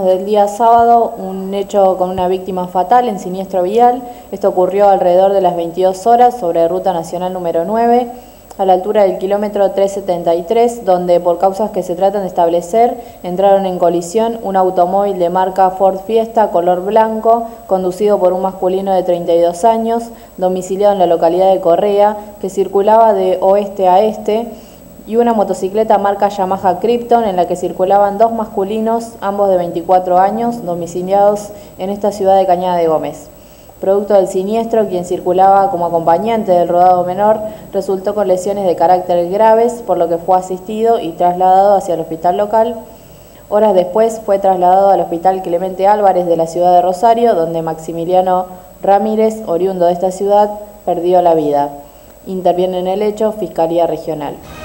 del día sábado un hecho con una víctima fatal en siniestro vial. Esto ocurrió alrededor de las 22 horas sobre Ruta Nacional número 9, a la altura del kilómetro 373, donde por causas que se tratan de establecer, entraron en colisión un automóvil de marca Ford Fiesta color blanco, conducido por un masculino de 32 años, domiciliado en la localidad de Correa, que circulaba de oeste a este, y una motocicleta marca Yamaha Krypton en la que circulaban dos masculinos, ambos de 24 años, domiciliados en esta ciudad de Cañada de Gómez. Producto del siniestro, quien circulaba como acompañante del rodado menor resultó con lesiones de carácter graves, por lo que fue asistido y trasladado hacia el hospital local. Horas después fue trasladado al Hospital Clemente Álvarez de la ciudad de Rosario, donde Maximiliano Ramírez, oriundo de esta ciudad, perdió la vida. Interviene en el hecho Fiscalía Regional.